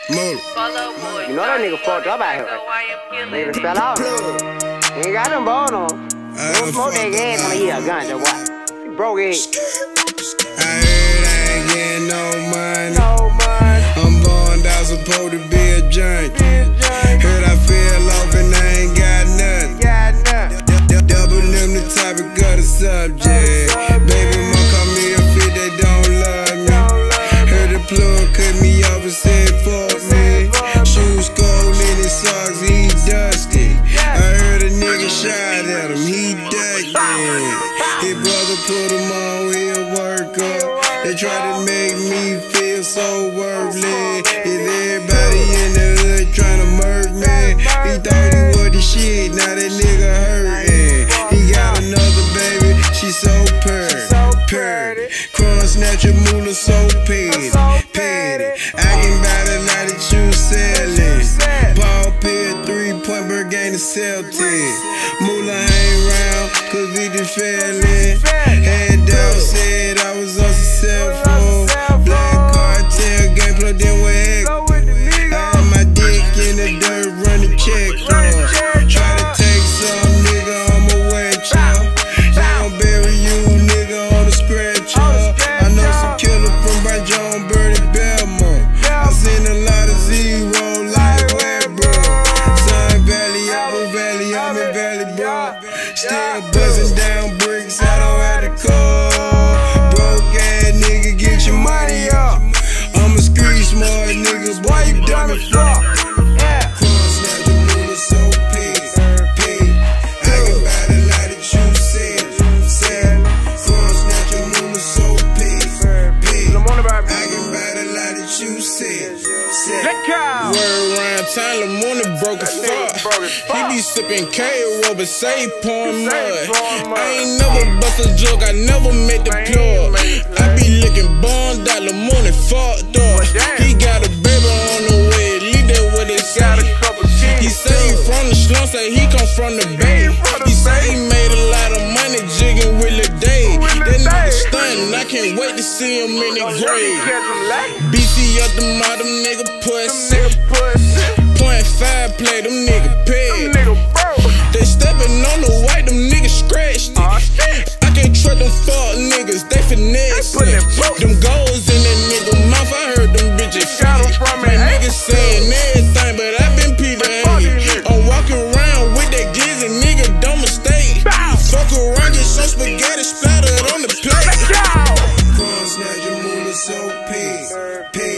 You know that nigga fucked up out here. Nigga fell out. He ain't got them balls on. Don't smoke that gas when he hear a gun, just watch. He broke it. I heard I ain't getting no money. I'm born down, supposed to be a junkie. Heard I fell off and I ain't got nothing. Double them the topic of the subject. Baby mom call me a fit, they don't love me. Heard the plug cut me off and said fuck me. Shoes cold in his socks, he dusty. I heard a nigga shot at him, he ducked it. His brother put him on, he'll work up. They try to make me feel so worthless. Is everybody in the hood tryna murk me? He thought he was the shit, now that nigga hurtin'. He got another baby, she so purty. Crumb snatcher, moolah so petty. I can buy the lot that you sellin'. Paul Pitt, 3-point Burger the Celtic. Moolah hang round, cause we just fellin'. Head down, said I was unsuccessful. Black cartel, game plugged in with Hector. I had my dick in the dirt, running check up. Try to take some, nigga, I'ma wet ya. They gon' bury you, nigga, on the scratch up. I know some killer from Bright John, Bird and Belmont. I seen a lot of zero like Webber. Sun Valley, Apple Valley, I'm in Valley, bro. Still buzzing down bricks, I don't have the car. Broke ass nigga, get your money up. I'm a street smart nigga, boy, you dumb as fuck. Crumb snatcher, moolah so pig. I can buy the lot that you said. Crumb snatcher, moolah so pig. I can buy the lot that you said. Word around town, Lamona broke as fuck. He be sippin' K.O. but say he pouring mud. I ain't never bust a joke, I never made the plug. I be licking bond out, Lamona fucked up. He got a baby on the way, leave that what they say. He say he from the slum, say he come from the bay. He say he made a lot of money jigging with Lil Day. That nigga stuntin', I can't wait to see him in the grave. BC up the mother nigga pussy. .5 play, them nigga peg. They steppin' on the white, them niggas scratched it. I can't trust them fuck niggas, they finesse it. Them goals in that nigga mouth, I heard them bitches fake. My niggas sayin' everything, but I been P.V.A. I'm walking around with that glizzy, nigga, don't mistake. Fuck around, get some spaghetti splattered on the plate. Crumb snatcher, moolah so pig.